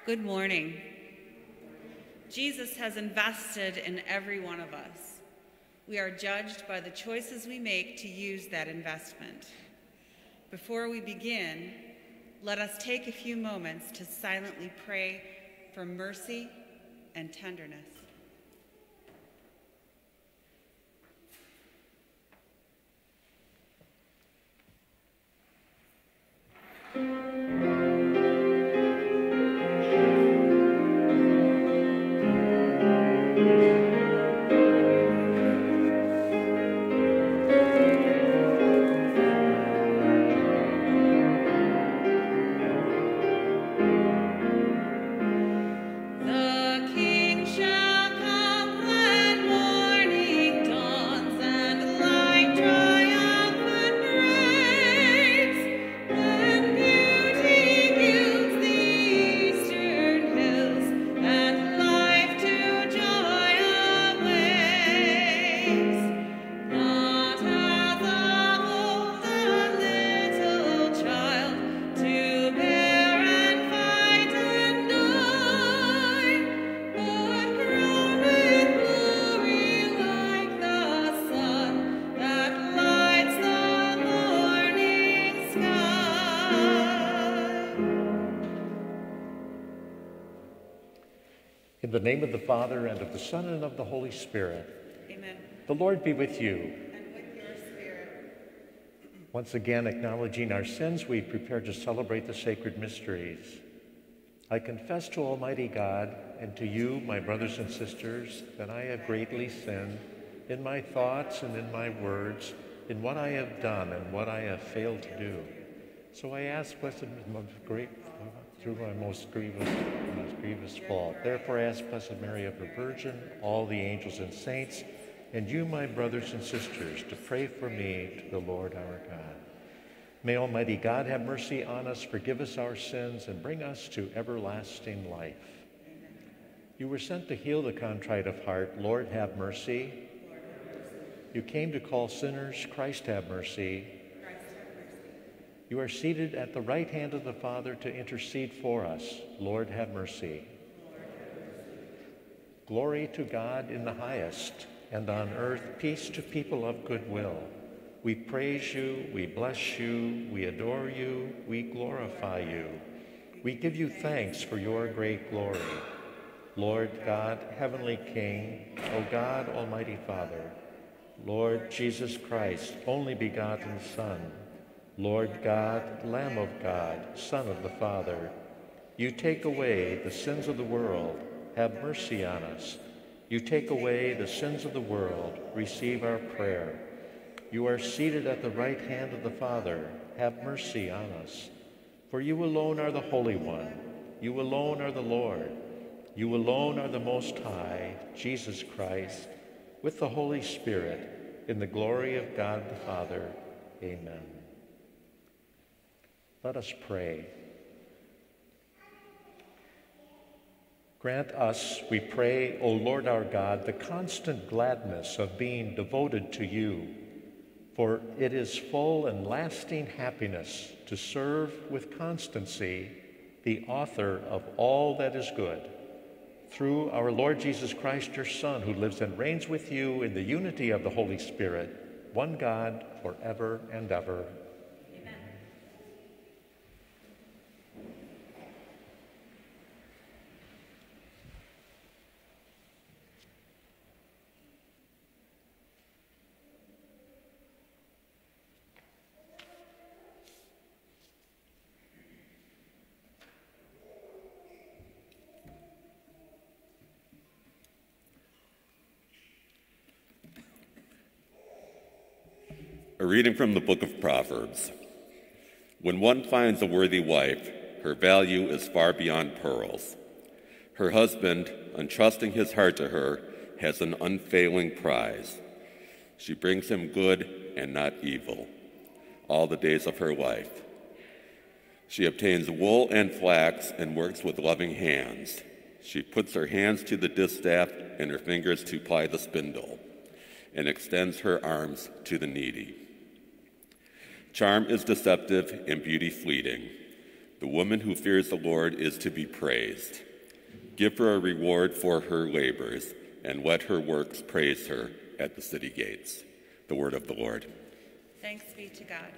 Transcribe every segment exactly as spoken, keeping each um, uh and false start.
Good morning. Jesus has invested in every one of us. We are judged by the choices we make to use that investment. Before we begin, let us take a few moments to silently pray for mercy and tenderness. In the name of the Father, and of the Son, and of the Holy Spirit. Amen. The Lord be with you. And with your spirit. Once again, acknowledging our sins, we prepare to celebrate the sacred mysteries. I confess to Almighty God and to you, my brothers and sisters, that I have greatly sinned in my thoughts and in my words, in what I have done and what I have failed to do. So I ask, blessed great, through my most grievous, most grievous fault. Therefore I ask Blessed Mary, ever Virgin, all the angels and saints, and you, my brothers and sisters, to pray for me to the Lord our God. May Almighty God have mercy on us, forgive us our sins, and bring us to everlasting life. Amen. You were sent to heal the contrite of heart. Lord, have mercy. Lord, have mercy. You came to call sinners. Christ, have mercy. You are seated at the right hand of the Father to intercede for us. Lord, have mercy. Lord, have mercy. Glory to God in the highest, and on earth peace to people of good will. We praise you, we bless you, we adore you, we glorify you. We give you thanks for your great glory. Lord God, heavenly King, O God, almighty Father, Lord Jesus Christ, only begotten Son, Lord God, Lamb of God, Son of the Father, you take away the sins of the world, have mercy on us. You take away the sins of the world, receive our prayer. You are seated at the right hand of the Father, have mercy on us. For you alone are the Holy One, you alone are the Lord, you alone are the Most High, Jesus Christ, with the Holy Spirit, in the glory of God the Father. Amen. Let us pray. Grant us, we pray, O Lord our God, the constant gladness of being devoted to you, for it is full and lasting happiness to serve with constancy the author of all that is good, through our Lord Jesus Christ, your Son, who lives and reigns with you in the unity of the Holy Spirit, one God, forever and ever. A reading from the book of Proverbs. When one finds a worthy wife, her value is far beyond pearls. Her husband, entrusting his heart to her, has an unfailing prize. She brings him good and not evil all the days of her life. She obtains wool and flax and works with loving hands. She puts her hands to the distaff and her fingers to ply the spindle, and extends her arms to the needy. Charm is deceptive and beauty fleeting, The woman who fears the Lord is to be praised. Give her a reward for her labors, and let her works praise her at the city gates. The word of the Lord. Thanks be to God.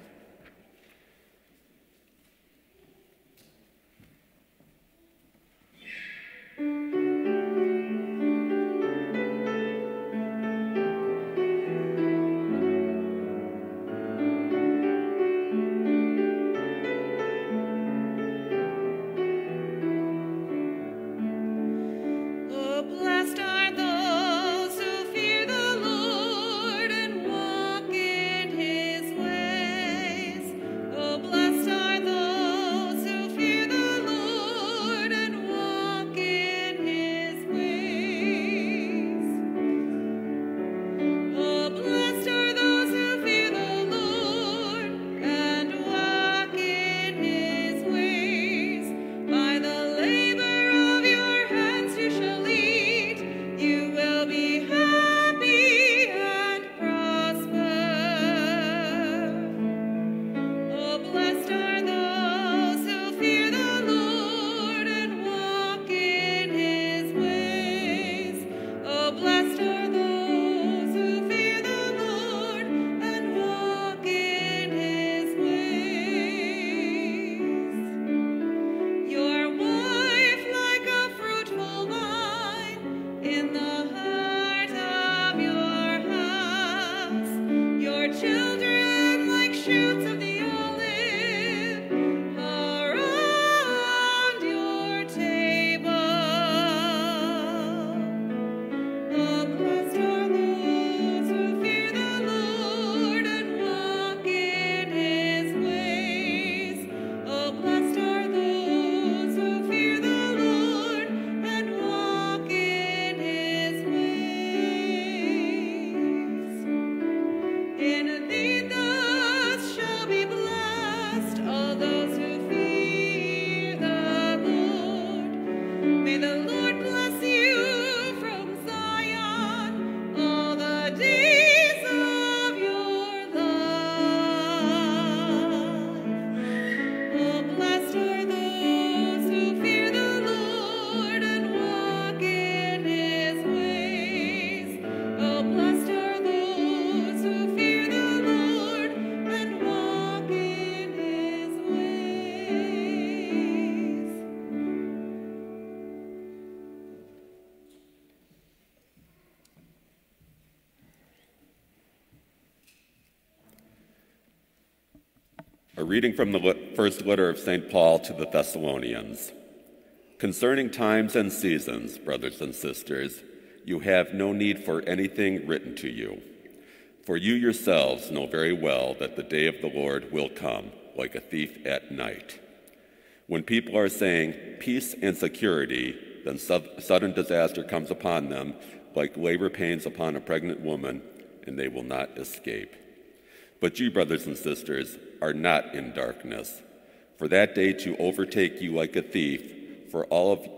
A reading from the first letter of Saint Paul to the Thessalonians. Concerning times and seasons, brothers and sisters, you have no need for anything written to you. For you yourselves know very well that the day of the Lord will come like a thief at night. When people are saying peace and security, then sudden disaster comes upon them like labor pains upon a pregnant woman, and they will not escape. But you, brothers and sisters, are not in darkness, for that day to overtake you like a thief, for all of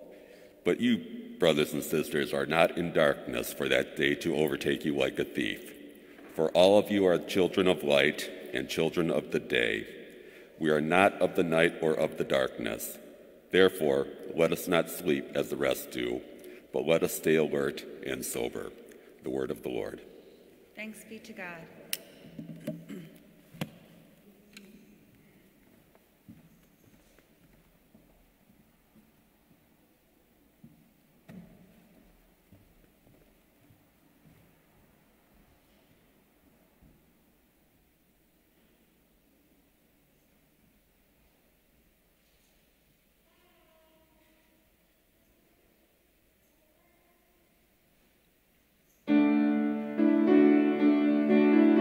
but you, brothers and sisters, are not in darkness, for that day to overtake you like a thief. For all of you are children of light and children of the day. We are not of the night or of the darkness. Therefore, let us not sleep as the rest do, but let us stay alert and sober. The word of the Lord. Thanks be to God. Thank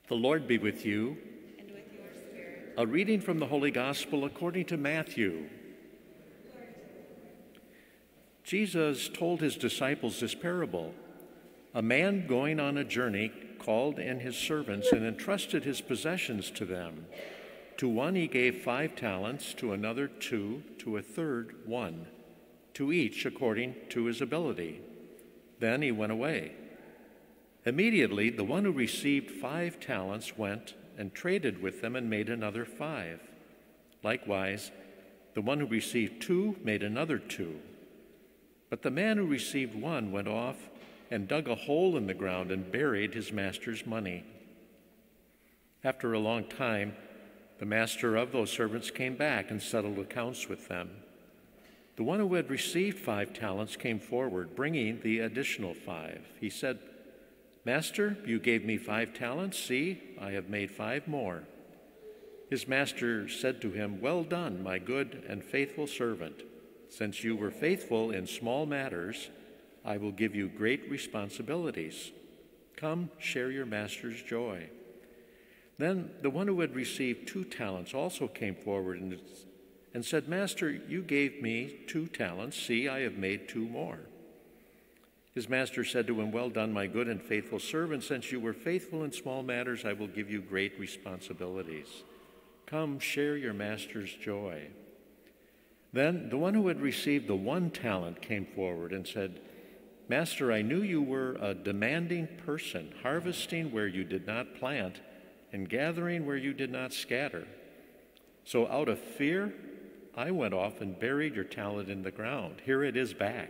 The Lord be with you. And with your spirit. A reading from the Holy Gospel according to Matthew. Jesus told his disciples this parable. A man going on a journey called in his servants and entrusted his possessions to them. To one he gave five talents, to another two, to a third one, to each according to his ability. Then he went away. Immediately, the one who received five talents went and traded with them and made another five. Likewise, the one who received two made another two. But the man who received one went off and dug a hole in the ground and buried his master's money. After a long time, the master of those servants came back and settled accounts with them. The one who had received five talents came forward, bringing the additional five. He said, "Master, you gave me five talents. See, I have made five more." His master said to him, "Well done, my good and faithful servant. Since you were faithful in small matters, I will give you great responsibilities. Come, share your master's joy." Then the one who had received two talents also came forward and, and said, "Master, you gave me two talents. See, I have made two more." His master said to him, "Well done, my good and faithful servant. Since you were faithful in small matters, I will give you great responsibilities. Come, share your master's joy." Then the one who had received the one talent came forward and said, "Master, I knew you were a demanding person, harvesting where you did not plant and gathering where you did not scatter. So out of fear, I went off and buried your talent in the ground. Here it is back."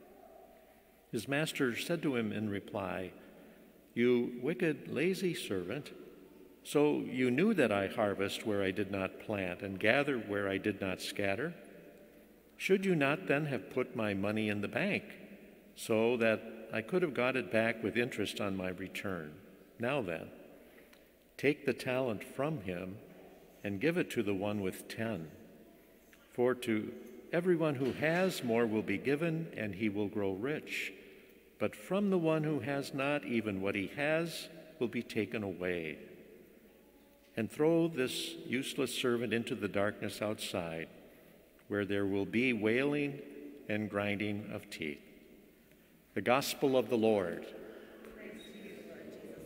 His master said to him in reply, "You wicked, lazy servant, so you knew that I harvest where I did not plant and gather where I did not scatter? Should you not then have put my money in the bank, so that I could have got it back with interest on my return? Now then, take the talent from him and give it to the one with ten. For to everyone who has, more will be given, and he will grow rich. But from the one who has not, even what he has will be taken away. And throw this useless servant into the darkness outside, where there will be wailing and grinding of teeth." The Gospel of the Lord. Praise to you, Lord Jesus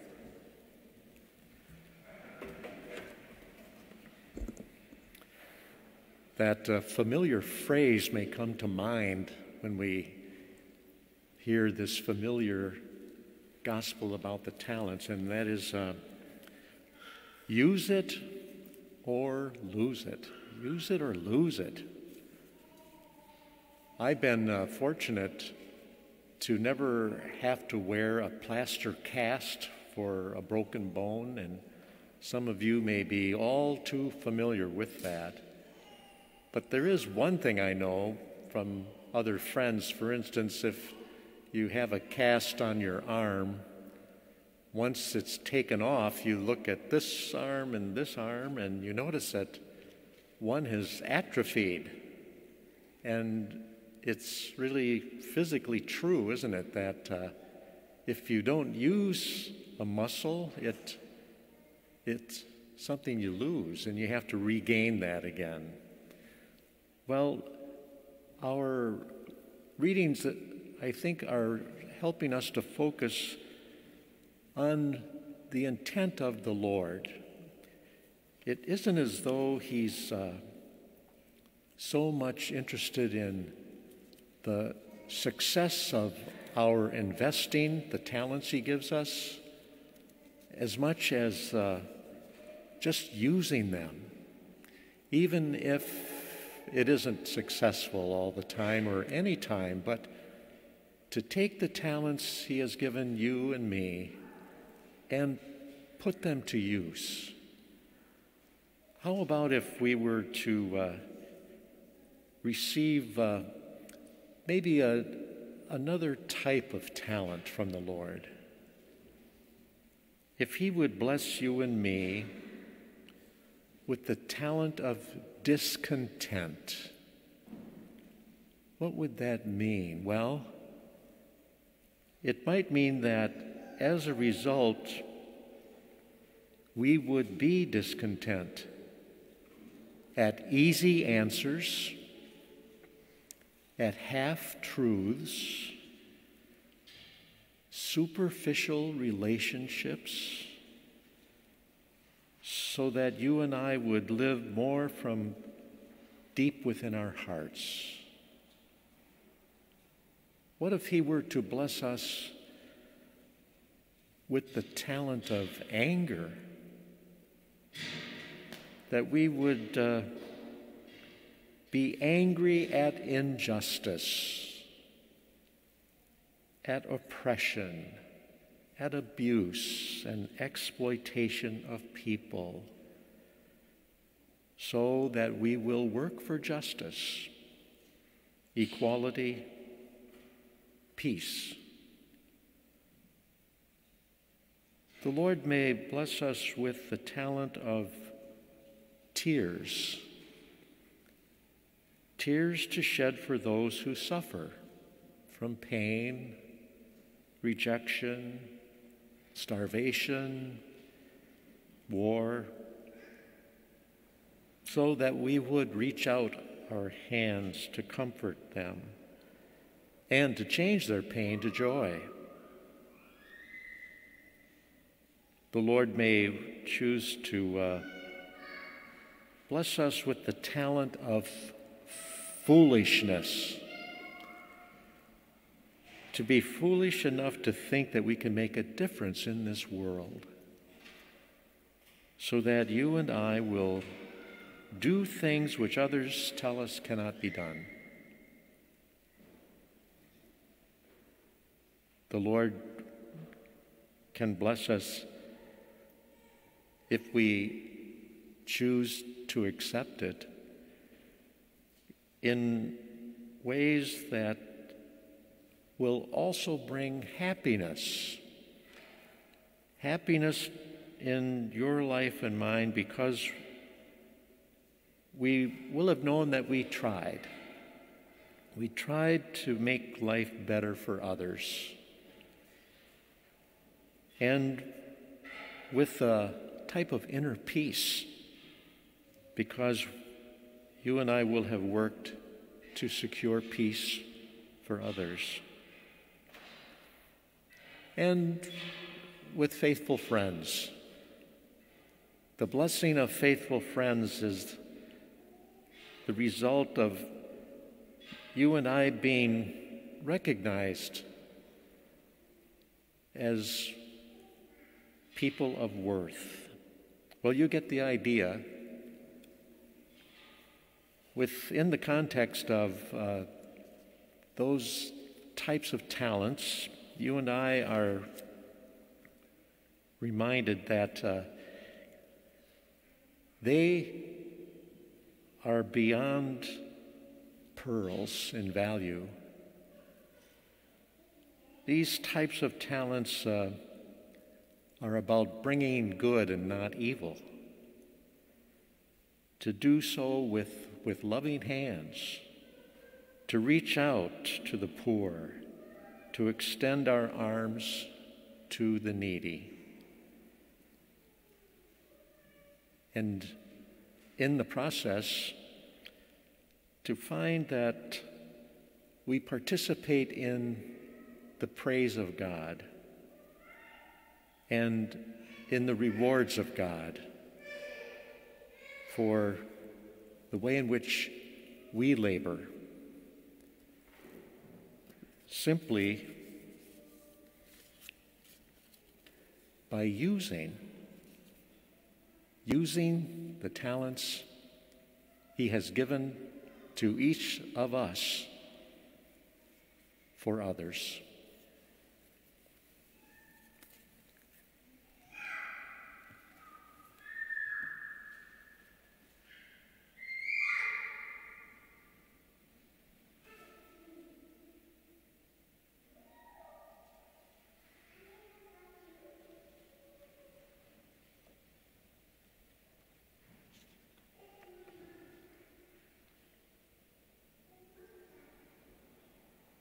Christ. That uh, familiar phrase may come to mind when we hear this familiar gospel about the talents, and that is uh, use it or lose it. Use it or lose it. I've been uh, fortunate to never have to wear a plaster cast for a broken bone, and some of you may be all too familiar with that. But there is one thing I know from other friends. For instance, if you have a cast on your arm, once it's taken off, you look at this arm and this arm, and you notice that one has atrophied. And it's really physically true, isn't it, that uh, if you don't use a muscle, it it's something you lose, and you have to regain that again. Well, our readings that I think are helping us to focus on the intent of the Lord. It isn't as though he's uh, so much interested in the success of our investing, the talents he gives us, as much as uh, just using them, even if it isn't successful all the time or any time, but to take the talents he has given you and me and put them to use. How about if we were to uh, receive uh, maybe a, another type of talent from the Lord? If he would bless you and me with the talent of discontent, what would that mean? Well, it might mean that as a result, we would be discontent at easy answers, at half-truths, superficial relationships, so that you and I would live more from deep within our hearts. What if he were to bless us with the talent of anger, that we would uh, be angry at injustice, at oppression, at abuse and exploitation of people, so that we will work for justice, equality, peace. The Lord may bless us with the talent of tears, tears to shed for those who suffer from pain, rejection, starvation, war, so that we would reach out our hands to comfort them and to change their pain to joy. The Lord may choose to uh, bless us with the talent of foolishness, to be foolish enough to think that we can make a difference in this world, so that you and I will do things which others tell us cannot be done. The Lord can bless us if we choose to accept it in ways that will also bring happiness. Happiness in your life and mine, because we will have known that we tried. We tried to make life better for others. And with a type of inner peace, because you and I will have worked to secure peace for others. And with faithful friends. The blessing of faithful friends is the result of you and I being recognized as people of worth. Well, you get the idea. Within the context of uh, those types of talents, you and I are reminded that uh, they are beyond pearls in value. These types of talents uh, are about bringing good and not evil. To do so with, with loving hands, to reach out to the poor, to extend our arms to the needy. And in the process, to find that we participate in the praise of God and in the rewards of God for the way in which we labor, simply by using, using the talents He has given to each of us for others.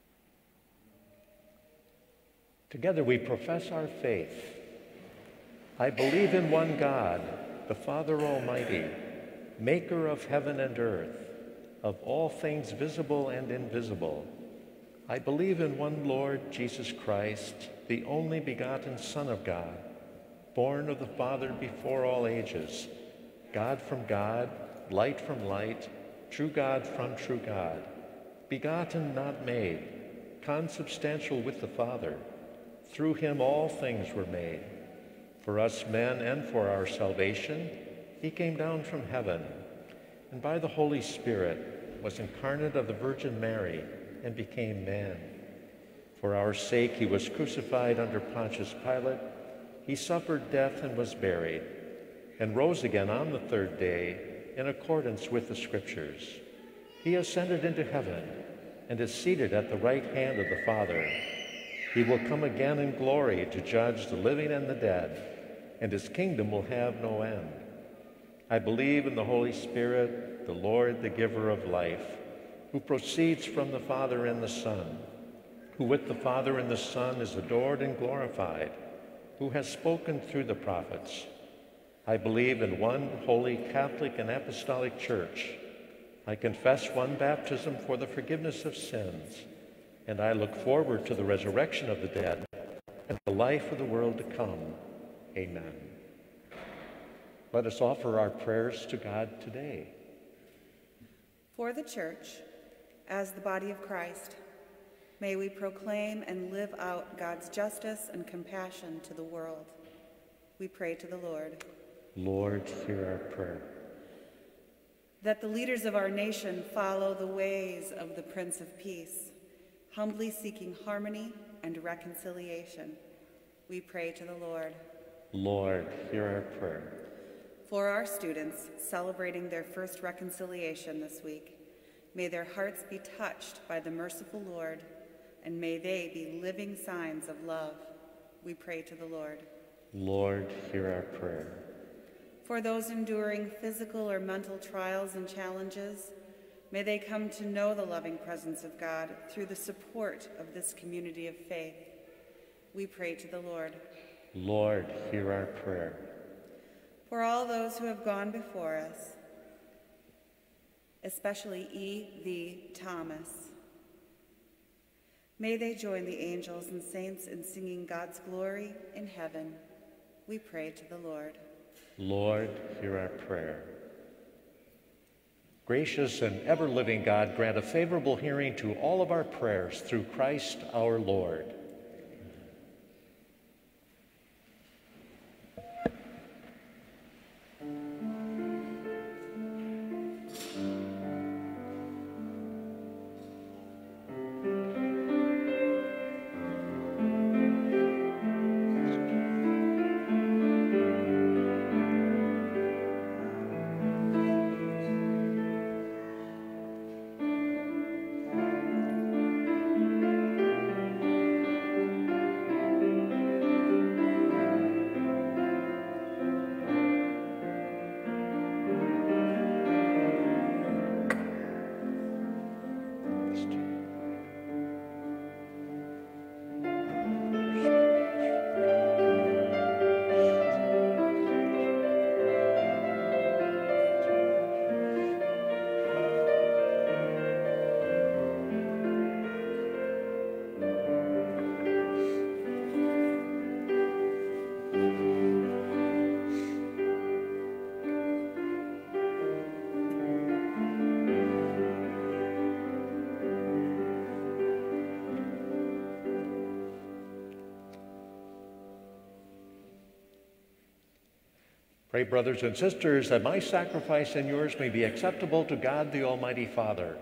Together we profess our faith. I believe in one God, the Father Almighty, maker of heaven and earth, of all things visible and invisible. I believe in one Lord Jesus Christ, the only begotten Son of God, born of the Father before all ages, God from God, light from light, true God from true God, begotten, not made, consubstantial with the Father. Through him all things were made. For us men and for our salvation, he came down from heaven, and by the Holy Spirit was incarnate of the Virgin Mary and became man. For our sake he was crucified under Pontius Pilate. He suffered death and was buried, and rose again on the third day in accordance with the Scriptures. He ascended into heaven and is seated at the right hand of the Father. He will come again in glory to judge the living and the dead, and his kingdom will have no end. I believe in the Holy Spirit, the Lord, the giver of life, who proceeds from the Father and the Son, who with the Father and the Son is adored and glorified, who has spoken through the prophets. I believe in one holy Catholic and Apostolic Church. I confess one baptism for the forgiveness of sins, and I look forward to the resurrection of the dead and the life of the world to come. Amen. Let us offer our prayers to God today. For the Church, as the body of Christ, may we proclaim and live out God's justice and compassion to the world. We pray to the Lord. Lord, hear our prayer. That the leaders of our nation follow the ways of the Prince of Peace, humbly seeking harmony and reconciliation. We pray to the Lord. Lord, hear our prayer. For our students celebrating their first reconciliation this week, may their hearts be touched by the merciful Lord, and may they be living signs of love. We pray to the Lord. Lord, hear our prayer. For those enduring physical or mental trials and challenges, may they come to know the loving presence of God through the support of this community of faith. We pray to the Lord. Lord, hear our prayer. For all those who have gone before us, especially E V Thomas, may they join the angels and saints in singing God's glory in heaven. We pray to the Lord. Lord, hear our prayer. Gracious and ever-living God, grant a favorable hearing to all of our prayers through Christ our Lord. Pray, brothers and sisters, that my sacrifice and yours may be acceptable to God, the Almighty Father.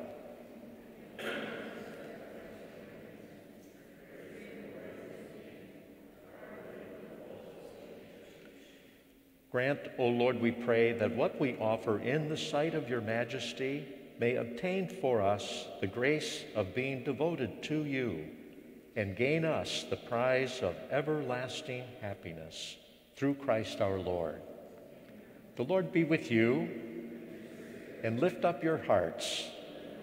Grant, O Lord, we pray, that what we offer in the sight of your majesty may obtain for us the grace of being devoted to you and gain us the prize of everlasting happiness through Christ our Lord. The Lord be with you, and lift up your hearts.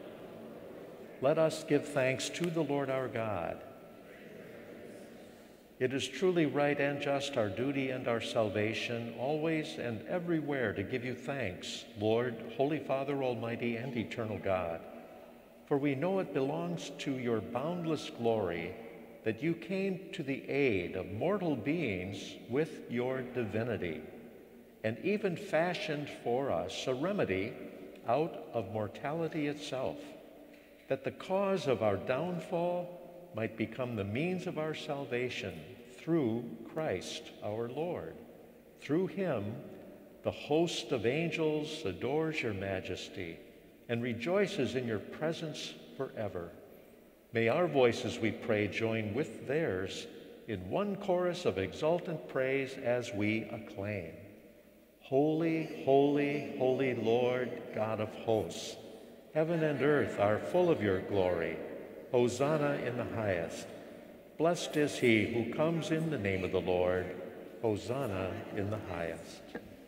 Let us give thanks to the Lord our God. It is truly right and just, our duty and our salvation, always and everywhere to give you thanks, Lord, Holy Father, Almighty and eternal God. For we know it belongs to your boundless glory that you came to the aid of mortal beings with your divinity, and even fashioned for us a remedy out of mortality itself, that the cause of our downfall might become the means of our salvation through Christ our Lord. Through him, the host of angels adores your majesty and rejoices in your presence forever. May our voices, we pray, join with theirs in one chorus of exultant praise as we acclaim. Holy, holy, holy Lord, God of hosts, heaven and earth are full of your glory. Hosanna in the highest. Blessed is he who comes in the name of the Lord. Hosanna in the highest.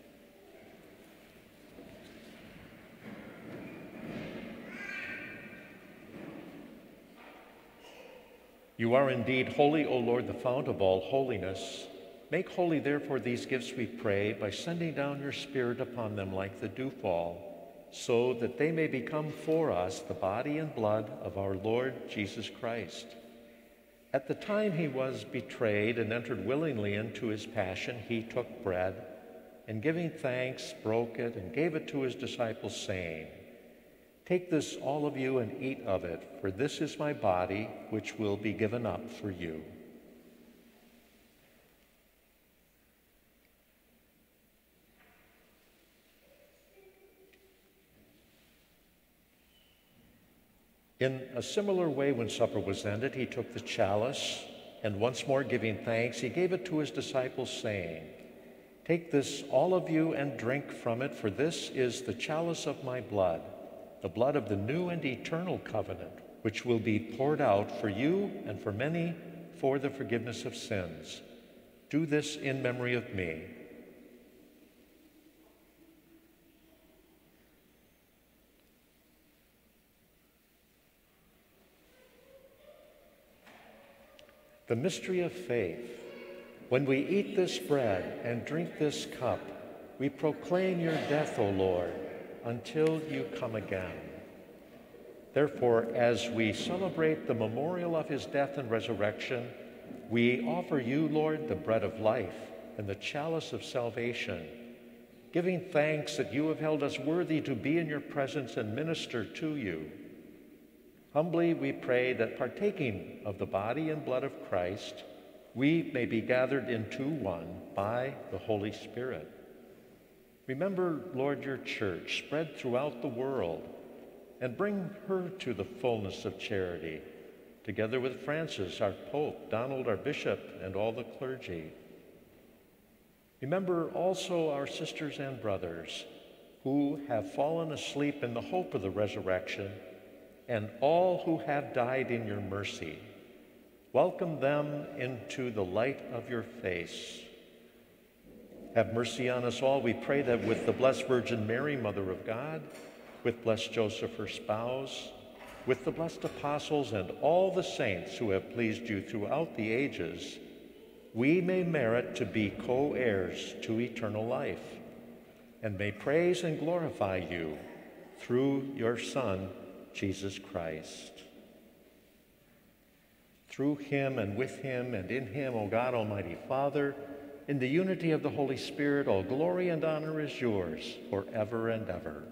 You are indeed holy, O Lord, the fount of all holiness. Make holy, therefore, these gifts, we pray, by sending down your Spirit upon them like the dewfall, so that they may become for us the body and blood of our Lord Jesus Christ. At the time he was betrayed and entered willingly into his passion, he took bread, and giving thanks, broke it and gave it to his disciples, saying, "Take this, all of you, and eat of it, for this is my body, which will be given up for you." In a similar way, when supper was ended, he took the chalice, and once more giving thanks, he gave it to his disciples, saying, "Take this, all of you, and drink from it, for this is the chalice of my blood, the blood of the new and eternal covenant, which will be poured out for you and for many for the forgiveness of sins. Do this in memory of me." The mystery of faith. When we eat this bread and drink this cup, we proclaim your death, O Lord, until you come again. Therefore, as we celebrate the memorial of his death and resurrection, we offer you, Lord, the bread of life and the chalice of salvation, giving thanks that you have held us worthy to be in your presence and minister to you. Humbly we pray that, partaking of the body and blood of Christ, we may be gathered into one by the Holy Spirit. Remember, Lord, your church spread throughout the world, and bring her to the fullness of charity, together with Francis, our Pope, Donald, our Bishop, and all the clergy. Remember also our sisters and brothers who have fallen asleep in the hope of the resurrection, and all who have died in your mercy. Welcome them into the light of your face. Have mercy on us all, we pray, that with the Blessed Virgin Mary, Mother of God, with blessed Joseph, her spouse, with the blessed apostles and all the saints who have pleased you throughout the ages, we may merit to be co-heirs to eternal life, and may praise and glorify you through your Son, Jesus Christ. Through him and with him and in him, O God, Almighty Father, in the unity of the Holy Spirit, all glory and honor is yours forever and ever.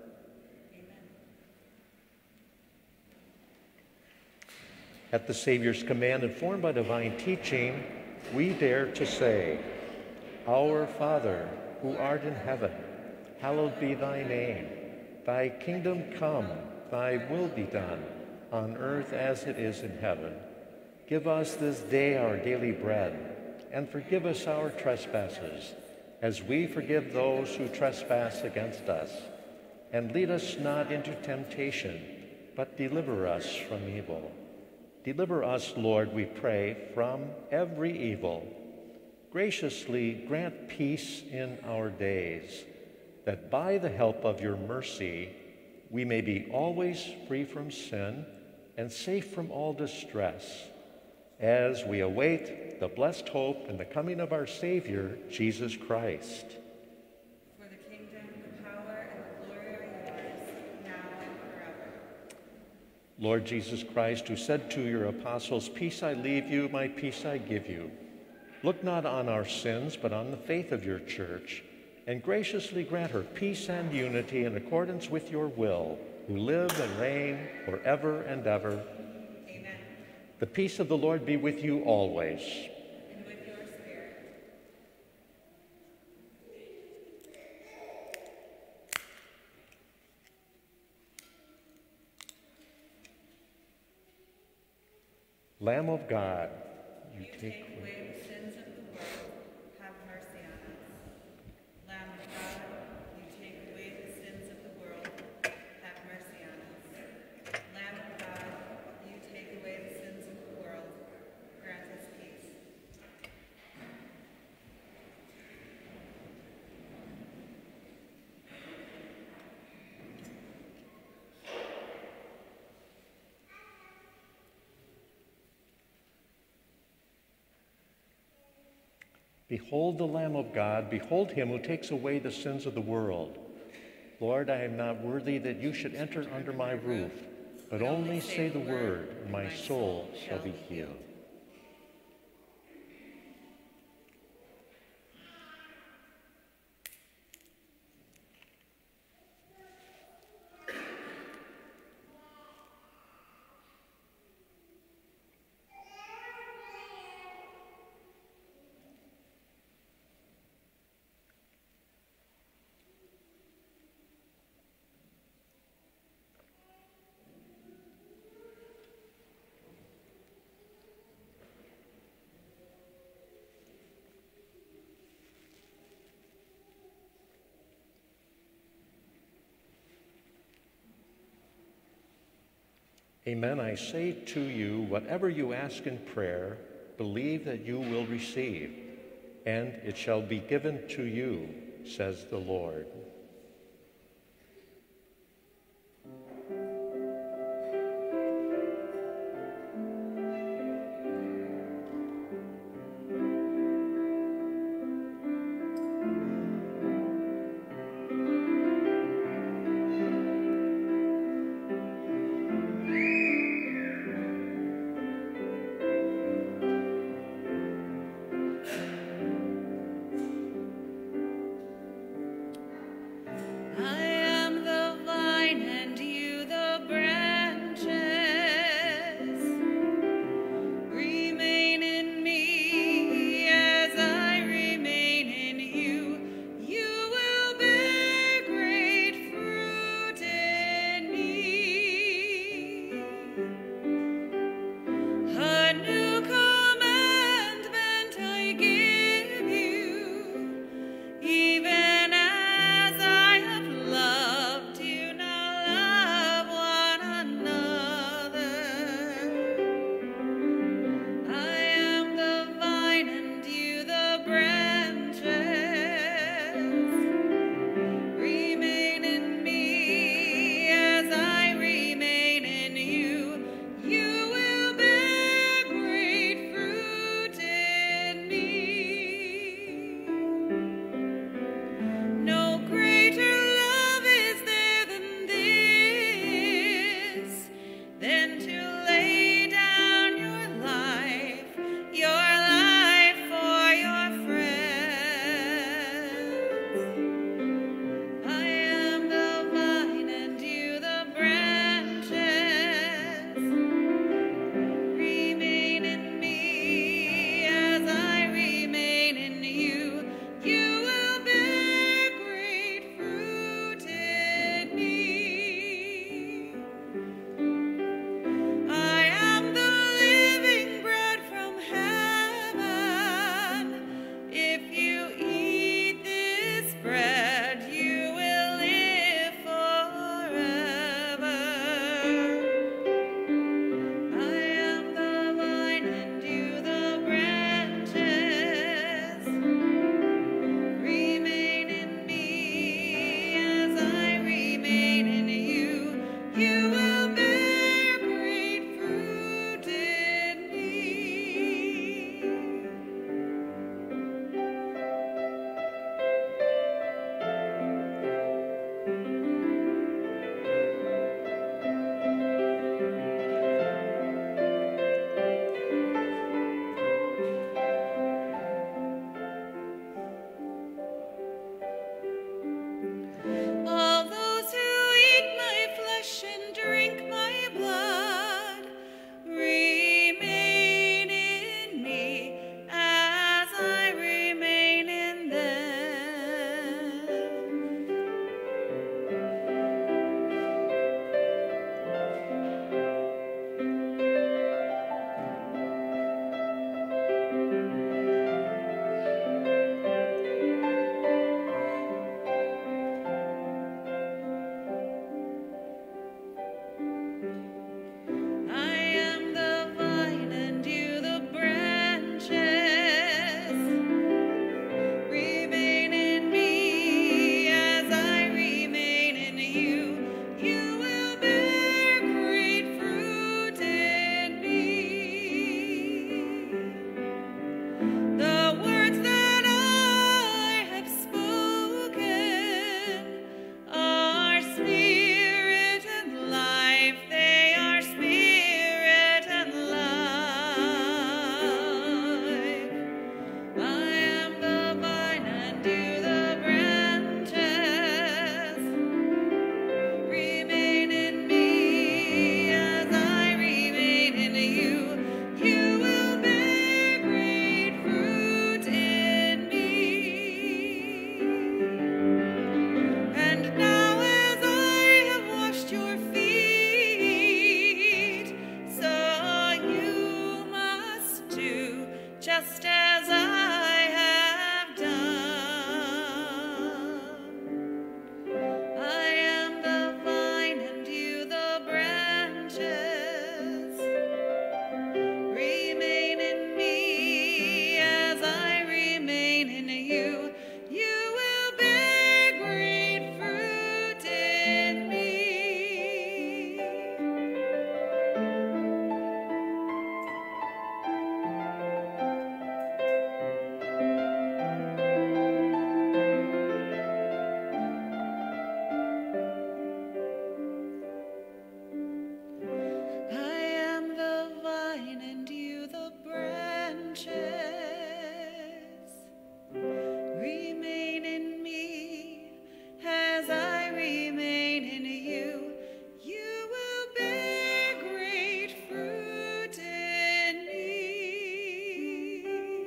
At the Savior's command, informed by divine teaching, we dare to say, "Our Father, who art in heaven, hallowed be thy name. Thy kingdom come, thy will be done, on earth as it is in heaven. Give us this day our daily bread, and forgive us our trespasses, as we forgive those who trespass against us. And lead us not into temptation, but deliver us from evil." Deliver us, Lord, we pray, from every evil. Graciously grant peace in our days, that by the help of your mercy we may be always free from sin and safe from all distress, as we await the blessed hope and the coming of our Savior, Jesus Christ. For the kingdom, the power, and the glory are yours, now and forever. Lord Jesus Christ, who said to your apostles, "Peace I leave you, my peace I give you," look not on our sins, but on the faith of your church, and graciously grant her peace and unity in accordance with your will, who live and reign forever and ever. Amen. The peace of the Lord be with you always. And with your spirit. Lamb of God, you, You take take away the sins of the world, have mercy on us. Lamb of God, you take away the sins of the world, have mercy on us. Lamb of God, you take away the sins of the world, grant us peace. Behold the Lamb of God, behold him who takes away the sins of the world. Lord, I am not worthy that you should enter under my roof, but only say the word, and my soul shall be healed. Amen. I say to you, whatever you ask in prayer, believe that you will receive, and it shall be given to you, says the Lord. just as I have done. I am the vine and you the branches. Remain in me as I remain in you. You will bear great fruit in me. I am the vine and you the branches. Remain in me as I remain in you. You will bear great fruit in me.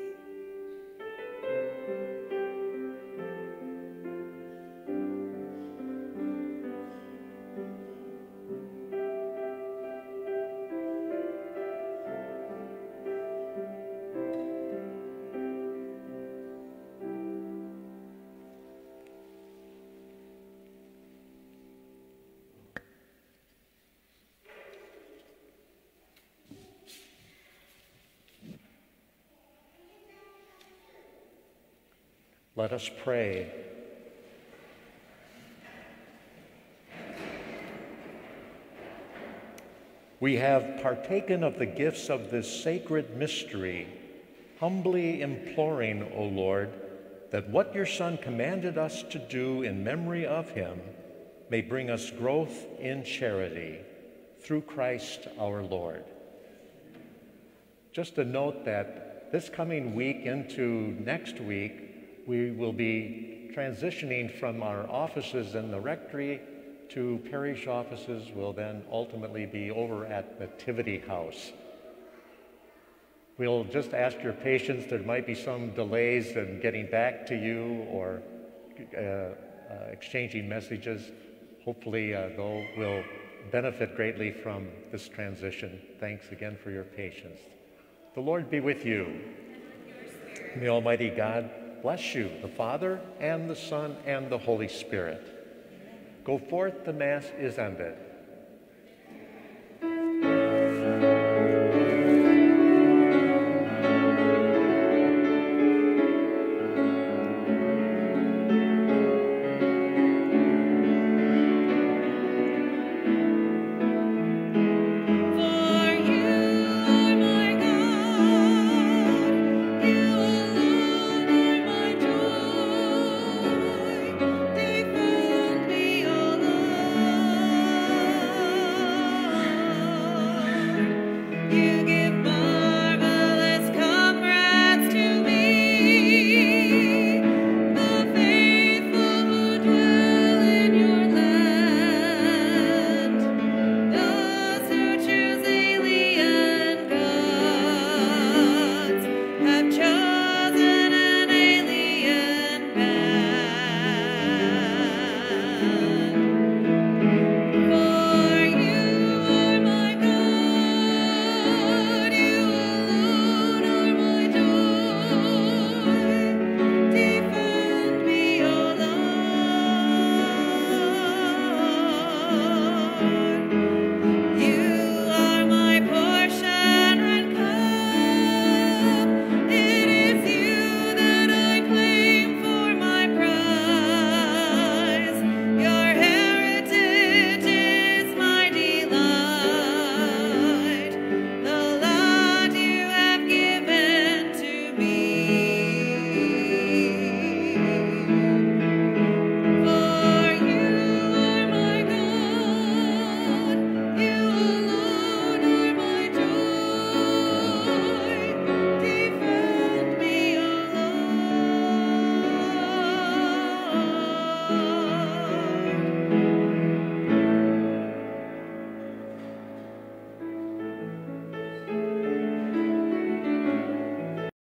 Let us pray. We have partaken of the gifts of this sacred mystery, humbly imploring, O Lord, that what your Son commanded us to do in memory of him may bring us growth in charity through Christ our Lord. Just a note that this coming week into next week, we will be transitioning from our offices in the rectory to parish offices. Will then ultimately be over at Nativity House. We'll just ask your patience. There might be some delays in getting back to you or uh, uh, exchanging messages. Hopefully, uh, though, we'll benefit greatly from this transition. Thanks again for your patience. The Lord be with you. May Almighty God bless you, the Father, and the Son, and the Holy Spirit. Go forth, the Mass is ended.